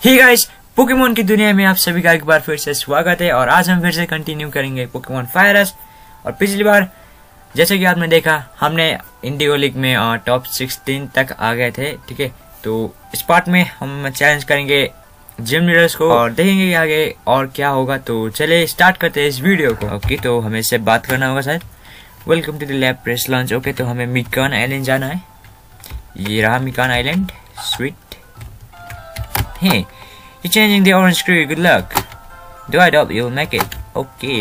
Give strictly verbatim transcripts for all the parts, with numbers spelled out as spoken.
Hey guys, Pokemon की दुनिया में आप सभी का एक बार फिर से स्वागत है। और आज हम फिर से कंटिन्यू करेंगे पोकेमोन फायर एस। और पिछली बार जैसे कि आपने देखा, हमने इंडिगो लीग में टॉप सिक्सटीन तक आ गए थे। ठीक है, तो इस पार्ट में हम चैलेंज करेंगे जिम लीडर्स को और देखेंगे कि आगे और क्या होगा। तो चले स्टार्ट करते हैं इस वीडियो को। ओके, तो हमें इससे बात करना होगा शायद। Welcome to the lab press launch. Okay, तो हमें मिकान आइलैंड जाना है। ये रहा Mikan island. Sweet. Hey, you're changing the orange screw. Good luck. Do I doubt you'll make it? Okay.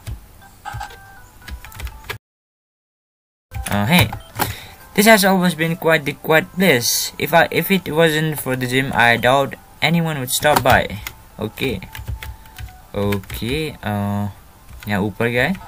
Uh, hey, this has always been quite the quiet place. If I, if it wasn't for the gym, I doubt anyone would stop by. Okay. Okay. Uh, यहाँ ऊपर क्या है?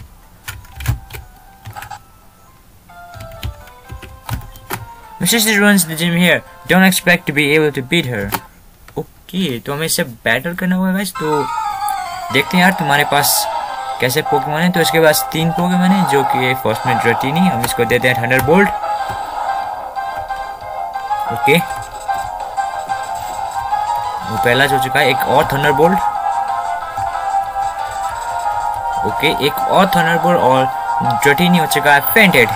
My sister runs the gym here. Don't expect to be able to beat her. Okay, तो हमें इससे battle करना होगा guys. तो देखते हैं यार तुम्हारे पास कैसे पोकेमोन है। तो इसके पास तीन पोकेमोन है, जो कि फर्स्ट में ड्रेटिनी। हम इसको देते हैं थंडर बोल्ट। ओके, वो पहला हो चुका है। एक और थंडर बोल्ट। ओके, एक और थंडर बोल्ट और ड्रेटिनी हो चुका है फेंटेड।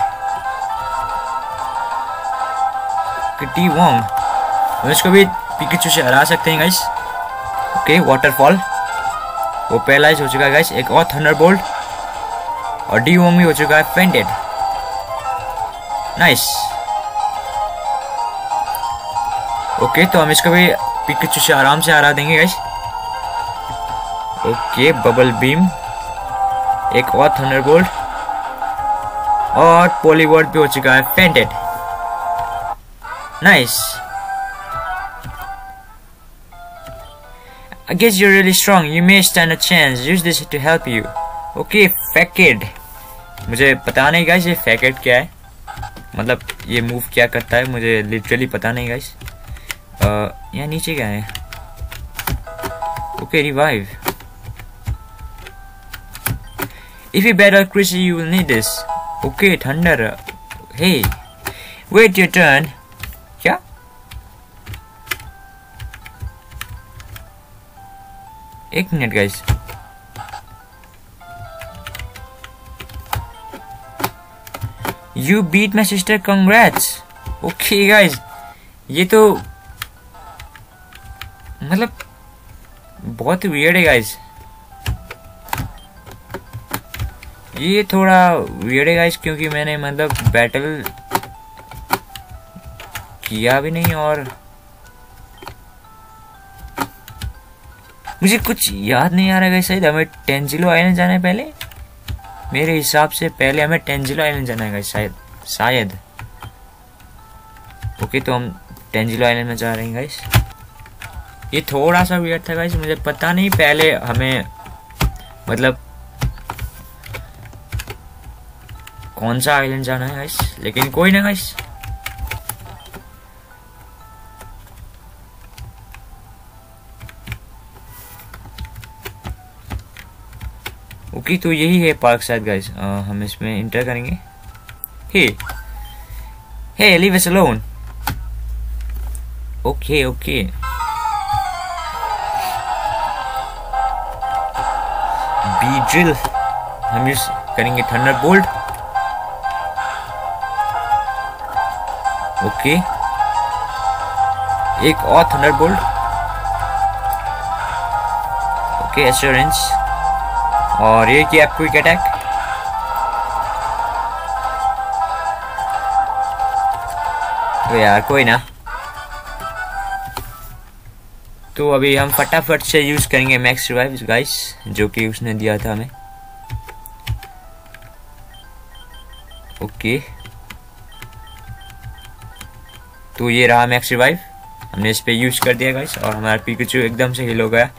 टी वोंग, हम इसको भी पिकाचू से हरा सकते हैं गाइस। ओके, वाटरफॉल, वो पहला हो चुका है गाइस। एक और थंडरबोल्ट और डी वोंग भी हो चुका है फेंटेड। नाइस। ओके, तो हम इसको भी पिकाचू से आराम से हरा देंगे गाइस। ओके, बबल बीम, एक और थंडरबोल्ट और पॉलीवर्ड भी हो चुका है fainted. Nice. I guess you're really strong. You may stand a chance. Use this to help you. Okay, Faked. मुझे पता नहीं गाइस ये Faked क्या है, मतलब ये मूव क्या करता है, मुझे लिटरली पता नहीं गाइस। यहाँ नीचे क्या है? Okay, revive. If you battle Chrissy, you will need this. Okay, Thunder. Hey, wait your turn. क्या? एक minute guys, you beat my sister, congrats. Okay guys, ये तो मतलब बहुत वियर्ड है गाइस। ये थोड़ा वियर्ड है गाइस, क्योंकि मैंने मतलब बैटल किया भी नहीं और मुझे कुछ याद नहीं आ रहा है। शायद हमें टेंजिलो आइलैंड जाना है पहले। मेरे हिसाब से पहले हमें टेंजिलो आइलैंड जाना है शायद शायद ओके, तो हम टेंजिलो आइलैंड में जा रहे हैं गाइस। ये थोड़ा सा वियर्ड था गाइस, मुझे पता नहीं पहले हमें मतलब कौन सा आइलैंड जाना है गाइस, लेकिन कोई ना गाइस। ओके, तो यही है पार्क शायद गाइस। हम इसमें इंटर करेंगे। Hey hey leave us alone. Okay okay, Beedrill, हम यूज करेंगे थंडर बोल्ट। ओके, एक और थंडर बोल्ट। ओके, एश्योरेंस, और ये किया क्विक अटैक। तो यार कोई ना, तो अभी हम फटाफट से यूज करेंगे मैक्स रिवाइव गाइस, जो कि उसने दिया था हमें। ओके, तो ये रहा मैक्स रिवाइव, हमने इस पे यूज कर दिया गाइस और हमारा पिकाचू एकदम से हिल हो गया।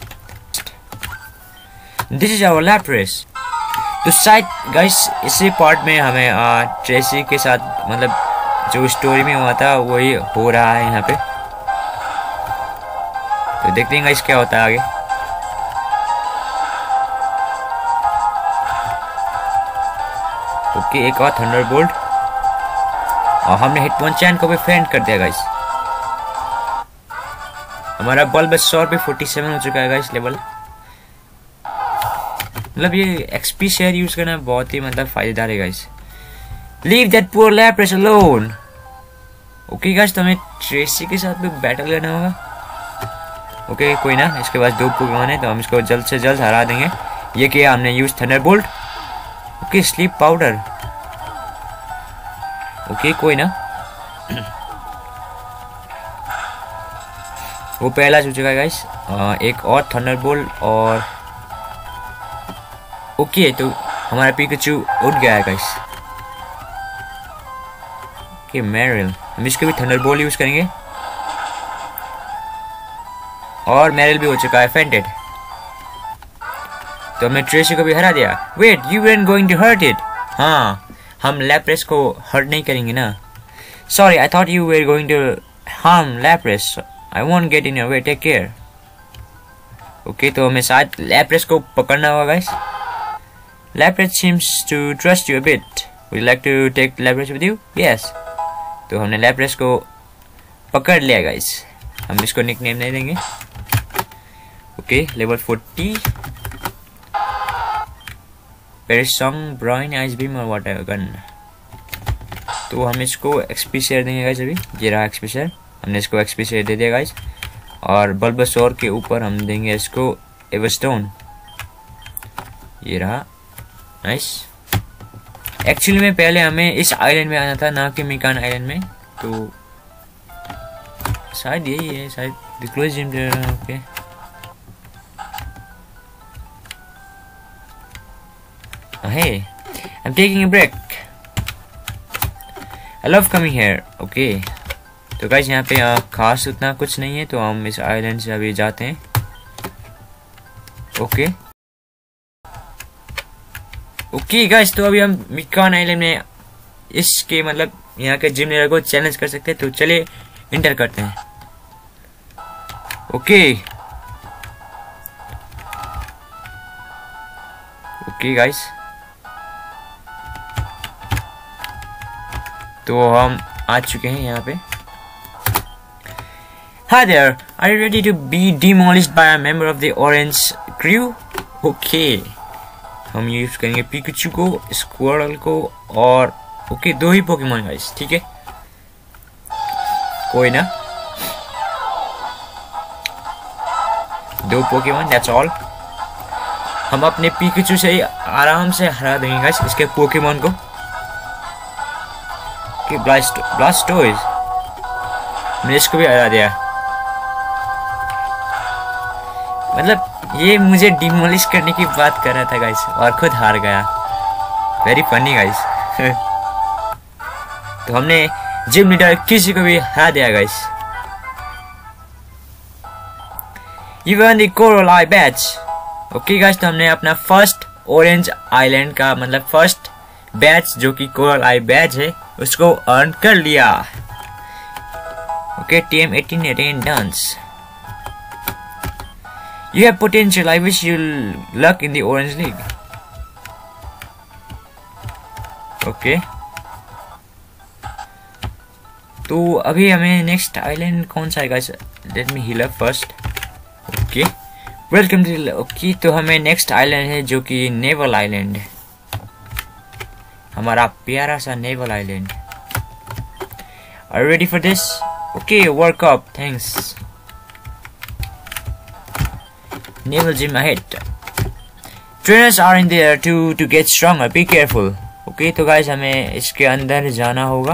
This is our Lapras. तो शायद गाइस इसी पार्ट में हमें आ, ट्रेसी के साथ मतलब जो स्टोरी में हुआ था वही हो रहा है यहाँ पे। तो देखते हैं गाइस क्या होता है आगे। ओके, एक और थंडरबोल्ट और हमने हिटमोनचैन को भी फेंट कर दिया गाइस। हमारा बल्बासोर पे सैंतालीस हो चुका है गाइस लेवल। मतलब ये एक्सपी शेयर यूज करना बहुत ही मतलब फायदेदार है guys. Leave that poor Lapras alone. Okay guys, तो हमें ट्रेसी के साथ भी बैटल करना होगा। ओके okay, कोई ना, इसके पास दो पोकेमॉन है तो हम इसको जल्द से जल्द हरा देंगे। ये किया हमने use thunderbolt. Okay, sleep powder. Okay कोई ना, वो पहला हो चुका है गाइस। एक और थंडरबोल्ट और ओके तो हमारा पिकाचू उड़ गया है गाइस। ओके मैरिल, हम इसको भी थंडरबोल्ट यूज करेंगे और मैरिल भी हो चुका है फेंटेड। तो हमने ट्रेसी को भी हरा दिया। Wait, you weren't going to hurt it। हाँ, हम लैप्रेस को हर्ट नहीं करेंगे ना। Sorry, I thought you were going to harm Lapras. I won't get in your way, take care। Okay, तो हमें शायद लैप्रेस को पकड़ना होगा guys. Lapras seems to trust you a bit। Would you like to take Lapras with you? Yes। तो हमने लैप्रेस को पकड़ लिया गाइस। हम इसको निकनेम नहीं देंगे। Okay, level forty. Perish song, brine, ice beam और वाटर गन। तो हम इसको एक्सपी शेयर देंगे गाइस। अभी ये रहा एक्सपी शेयर, हमने इसको एक्सपी शेयर दे दिया गाइस। और बल्बासोर के ऊपर हम देंगे इसको एवरस्टोन। ये रहा, नाइस। एक्चुअली में पहले हमें इस आइलैंड में आना था, ना कि मिकान आइलैंड में। तो शायद यही है, शायद close gym. Okay, hey, I'm taking a break। I love coming here। Okay, तो गाइस यहाँ पे खास उतना कुछ नहीं है, तो हम इस आइलैंड से अभी जाते हैं। ओके ओके गाइस, तो अभी हम मिकान आइलैंड में इसके मतलब यहाँ के जिम लीडर को चैलेंज कर सकते हैं। तो चलिए इंटर करते हैं। ओके ओके गाइस, तो हम आ चुके हैं यहाँ पे। Hi there, are you ready to be demolished by a member of the orange crew? Okay, हम यूज करेंगे पिकाचू को, स्क्वारल को और ओके okay, दो ही पोकेमॉन गाइस, ठीक है कोई ना, दो पोकेमॉन, दैट्स ऑल। हम अपने पिकाचू से ही आराम से हरा देंगे गाइस इसके पोकेमॉन को। कि ब्लास्ट ब्लास्टोइज, मैंने इसको भी हरा दिया। मतलब ये मुझे डिमोलिश करने की बात कर रहा था गाइस और खुद हार गया। Very funny guys. तो हमने जिम लीडर किसी को भी हरा दिया guys. You won the coral eye badge. Okay guys, तो हमने अपना फर्स्ट ऑरेंज आइलैंड का मतलब फर्स्ट बैच जो कि कोरल आई बैच है उसको अर्न कर लिया। Okay, team eighteen eighteen dance. You have potential. I wish you luck in the Orange League. Okay, तो अभी हमें नेक्स्ट आइलैंड कौन सा है guys? Let me heal up first. Okay, welcome to. Okay, तो हमें नेक्स्ट आइलैंड है जो कि नेवल आइलैंड है, हमारा प्यारा सा navel island. Are you ready for this? Okay, work up. Thanks. Naval gym ahead. Trainers are in there to to get stronger. Be careful. Okay, तो guys हमें इसके अंदर जाना होगा।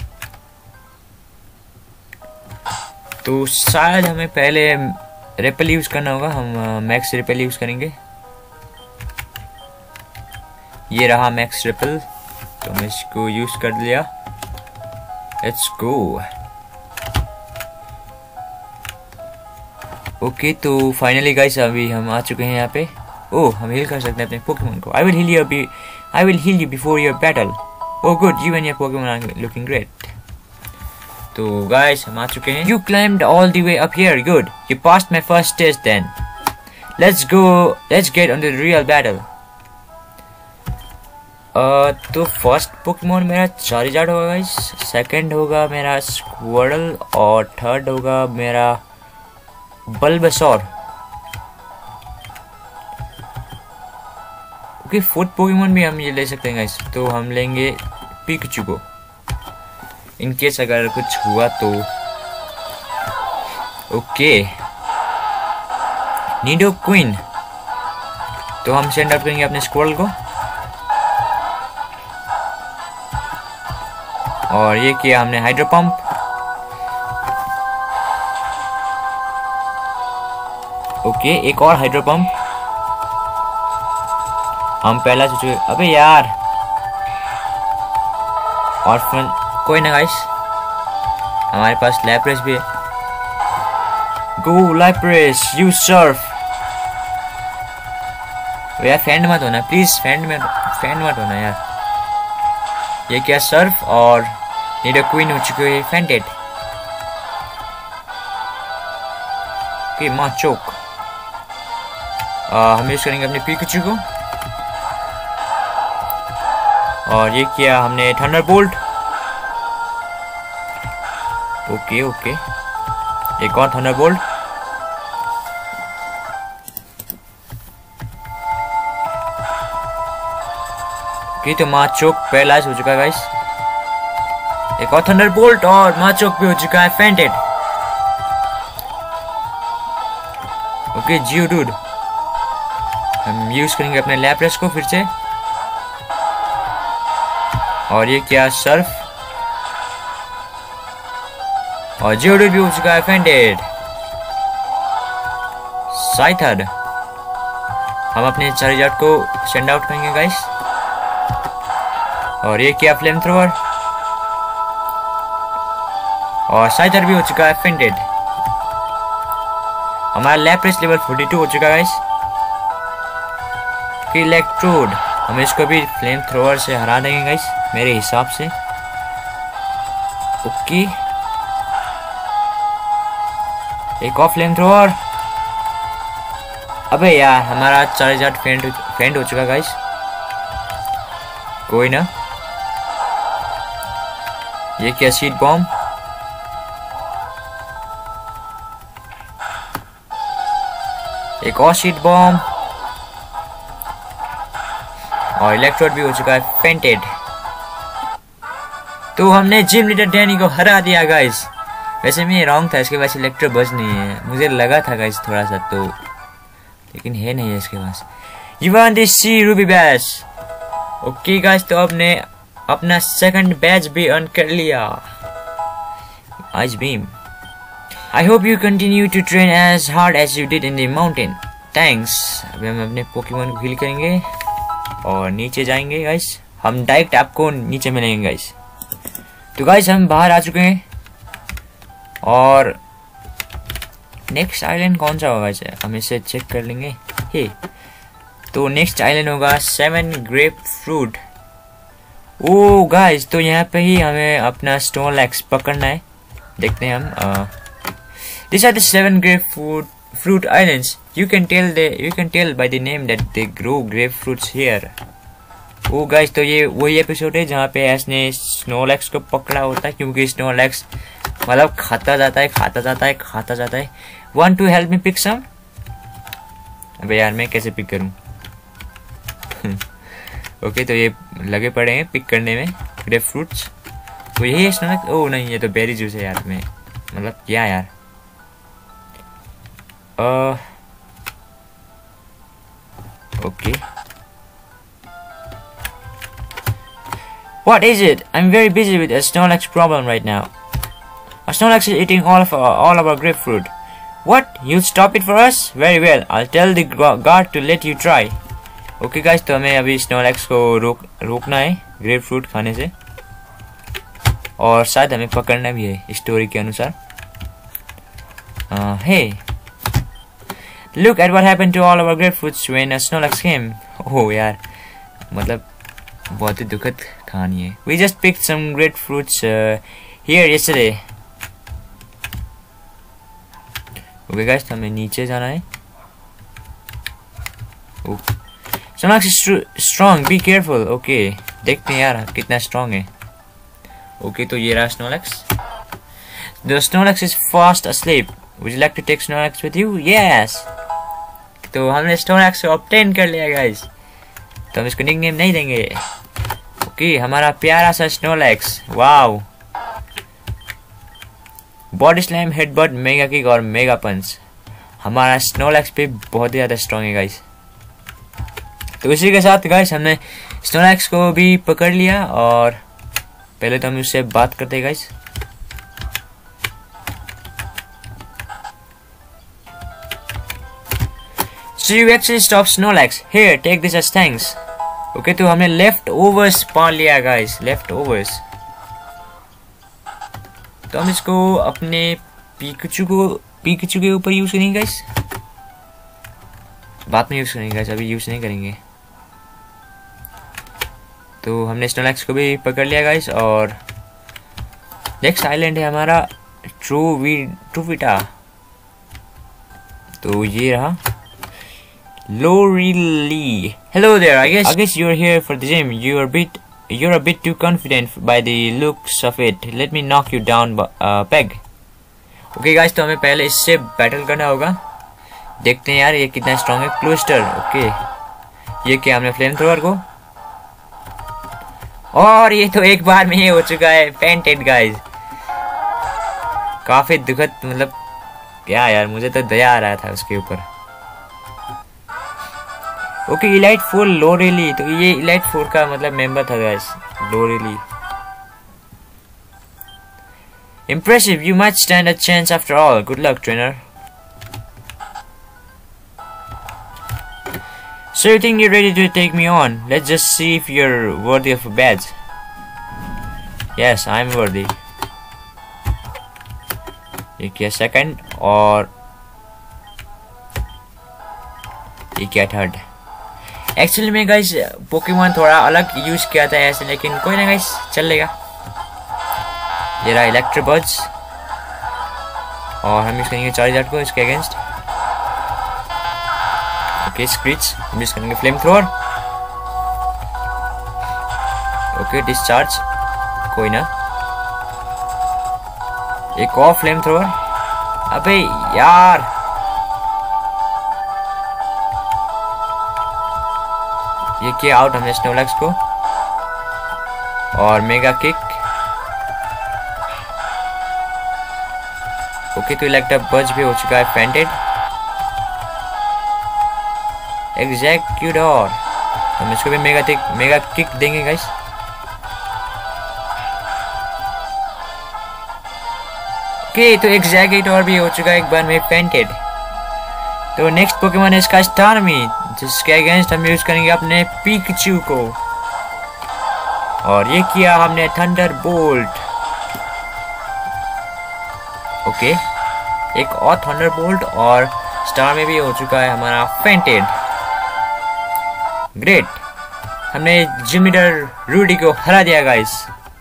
तो शायद हमें पहले रेपल यूज करना होगा। हम मैक्स रेपल यूज करेंगे। ये रहा मैक्स रेपल, तो मैं इसको यूज कर लिया। Let's go. ओके, तो फाइनली गाइस अभी हम आ चुके हैं यहाँ पे। ओह, हम हील कर सकते हैं अपने पोकेमॉन को। I will heal you be I will heal you before your battle. Oh good, you and your Pokemon are looking great. तो गाइस हम आ चुके हैं। You climbed all the way up here, good, you passed my first test then. Let's go, let's get on the real battle. Uh, तो first Pokemon मेरा Charizard होगा guys, second होगा मेरा स्क्वारल और थर्ड होगा मेरा बल्बासौर। ओके फुट पोकेमोन भी हम ये ले सकते हैं गाइस, तो हम लेंगे पिकाचू को इन केस अगर कुछ हुआ तो। ओके निडोक्विन, तो हम सेंड आउट करेंगे अपने स्क्रोल को, और ये किया हमने हाइड्रो पंप। ओके एक और हाइड्रो पंप हम पहला सोचे। अबे यार और फिर कोई ना गाइस, हमारे पास लैप्रेस भी है। Go Lapras you surf. यार फैंड मत होना प्लीज, फैंड में फैंड मत होना यार। ये क्या सर्फ और निडोक्विन हो चुके हैं फेंटेड। ओके माचोक, हम यूज करेंगे अपने पिकाचू को, और ये किया हमने थंडरबोल्ट। ओके ओके एक और थंडरबोल्ट। ओके तो माचोक पैरालाइज हो चुका है गाइस। एक और थंडरबोल्ट और माचोक भी हो चुका है फेंटेड। ओके जियोडूड, हम यूज करेंगे अपने लैप्रेस को फिर से, और ये क्या सर्फ, और जियोडूड भी हो चुका है फेंटेड। साइथर, हम अपने चार्जर को सेंड आउट करेंगे गाइस, और ये क्या फ्लेम थ्रोवर, और साइथर भी हो चुका है फेंटेड। हमारा लैप्रेस लेवल बयालीस हो चुका है गाइस। इलेक्ट्रोड, हम इसको भी फ्लेम थ्रोवर से हरा देंगे गाइस मेरे हिसाब से। ओके एक और फ्लेम थ्रोवर। अबे यार हमारा चार्जर फेंट फेंट हो चुका गाइस, कोई ना। ये क्या सीड बॉम्ब, एक और सीड बॉम्ब, और इलेक्ट्रोड भी हो चुका है फेंटेड। तो हमने जिम लीडर डैनी को हरा दिया गाइस। वैसे मैं रॉन्ग था, इसके पास इलेक्ट्रो बज नहीं है, मुझे लगा था गाइस थोड़ा सा तो, लेकिन है नहीं है इसके पास। You want this sea ruby badge. Okay guys तो आपने अपना सेकंड बैच भी अर्न कर लिया, ice beam. I hope you continue to train as hard as you did in the mountain. Thanks. अभी हम अपने पोकेमोन को हील करेंगे और नीचे जाएंगे गाइस, हम डायरेक्ट आपको नीचे मिलेंगे गाइस। तो गाइस हम बाहर आ चुके हैं, और नेक्स्ट आइलैंड कौन सा होगा इसे हम इसे चेक कर लेंगे। हे तो नेक्स्ट आइलैंड होगा seven grapefruit. Oh guys तो यहाँ पे ही हमें अपना स्नोलैक्स पकड़ना है, देखते हैं हम। This are the seven grapefruit fruit islands. You can tell the you can tell by the name that they grow grapefruits here. Oh guys तो ये वही एपिसोड है जहाँ पे एस ने स्नोलैक्स को पकड़ा होता है, क्योंकि स्नोलैक्स मतलब खाता जाता है खाता जाता है खाता जाता है। Want to help me pick some? अबे यार मैं कैसे पिक करूँ? ओके तो ये लगे पड़े हैं पिक करने में ग्रेप फ्रूट्स। तो यही है स्नोलैक्स? ओ नहीं ये तो बेरी जूस है यार, में मतलब क्या यार। Uh, okay. What is it? I'm very busy with a Snorlax problem right now. A Snorlax is eating all of our, all of our grapefruit. What? You'll stop it for us? Very well. I'll tell the guard to let you try. Okay guys, तो हमें अभी Snorlax को रोक रोकना है grapefruit खाने से, और शायद हमें पकड़ना भी है स्टोरी के अनुसार। uh, Hey. Look at what happened to all of our grapefruits when a Snorlax came. Oh यार मतलब बहुत ही दुखद कहानी है। We just picked some grapefruits uh, here yesterday. Okay guys तो हमें नीचे जाना है। oh. Snorlax is strong, be careful. Okay देखते हैं यार कितना strong है। Okay तो ये रहा Snorlax. The Snorlax is fast asleep. Would you like to take Snorlax with you? Yes. तो हमने Snorlax को ऑब्टेन कर लिया गाइस। तो हम इसको निकनेम नहीं देंगे। ओके, हमारा प्यारा सा Snorlax। Wow. Body slam, headbutt, mega kick और मेगा पंच। हमारा Snorlax पे बहुत ही ज्यादा स्ट्रॉन्ग है गाइस। तो इसी के साथ गाइस हमने Snorlax को भी पकड़ लिया और पहले तो हम उससे बात करते हैं guys. So you actually stopped Snorlax. Here, take this as thanks. Okay, तो हमने लेफ्ट ओवर्स पा लिया गाइस, लेफ्ट ओवर्स। तो हम इसको अपने पिकाचू को पिकाचू के ऊपर यूज करेंगे गाइस। बाद में यूज करेंगे गाइस, अभी यूज नहीं करेंगे। तो हमने Snorlax को भी पकड़ लिया गाइस और नेक्स्ट आइलैंड है हमारा ट्रूवी ट्रूविटा। तो ये रहा Lorelei. Hello there. I guess I guess you're here for the gym. You're a bit you're a bit too confident by the looks of it. Let me knock you down uh, peg. Okay guys, तो हमें पहले इससे battle करना होगा। देखते हैं यार ये कितना स्ट्रॉन्ग है। क्लोस्टर। ओके, ये क्या हमने फ्लेम थ्रोअर को, और ये तो एक बार में ही हो चुका है पेंटेड गाइस। काफी दुखद, मतलब क्या यार, मुझे तो दया आ रहा था उसके ऊपर। Okay, elite four Lorelei. तो ये इलाइट फोर का मतलब मेंबर था guys, Lorelei. Impressive, you might stand a chance after all. Good luck, trainer. So you think you're ready to take me on? Let's just see if you're worthy of a badge. Yes, I'm worthy. ये क्या second और ये क्या third. Actually में guys Pokemon थोड़ा अलग use किया था ऐसे, लेकिन कोई ना गाइस, चलेगा। ये रहा इलेक्ट्रोबज और हम यूज करेंगे चार्जर को इसके अगेंस्ट। ओके, स्क्रीच हम यूज करेंगे फ्लेम थ्रोअर। ओके, डिस्चार्ज, कोई ना, एक और फ्लेम थ्रोअर। अबे यार, ये किया आउट हमने Snorlax को। और मेगा किक। ओके, तो इलेक्ट्रोबज भी हो चुका है फेंटेड। एग्जैक्यूटोर, हम इसको भी मेगा किक मेगा किक देंगे गाइस। ओके, तो एग्जैक्यूटोर भी हो चुका है एक बार में फेंटेड। तो नेक्स्ट पोकेमॉन है इसका स्टार्मी, जिसके अगेंस्ट हम यूज करेंगे अपने पिकाचू को। और ये किया हमने थंडर बोल्ट। ओके, एक और थंडर बोल्ट और स्टार्मी भी हो चुका है हमारा फेंटेड। ग्रेट, हमने जिम लीडर रूडी को हरा दिया guys.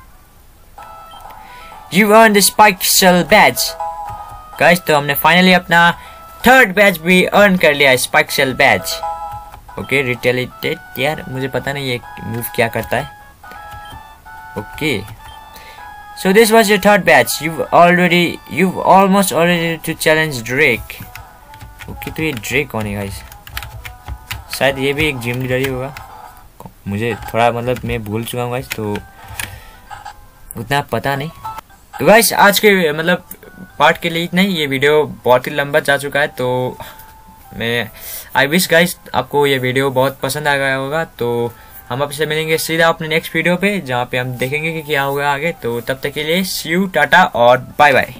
You earn the spike shell badge guys. तो हमने फाइनली अपना थर्ड बैच भी अर्न कर लिया, spike shell badge. Okay, retaliate, यार मुझे पता नहीं ये मूव क्या करता है। Okay, so this was your third batch. You've already you've almost already to challenge Drake. Okay, तो ये ड्रेक कौन है गाइस? शायद ये भी एक जिम लीडर ही होगा, मुझे थोड़ा मतलब मैं भूल चुका हूँ गाइस, तो उतना पता नहीं। तो गाइस आज के मतलब पार्ट के लिए इतना ही। ये वीडियो बहुत ही लंबा जा चुका है, तो मैं आई विश गाइस आपको ये वीडियो बहुत पसंद आ गया होगा। तो हम आपसे मिलेंगे सीधा अपने नेक्स्ट वीडियो पे, जहाँ पे हम देखेंगे कि क्या होगा आगे। तो तब तक के लिए सी यू, टाटा और बाय बाय।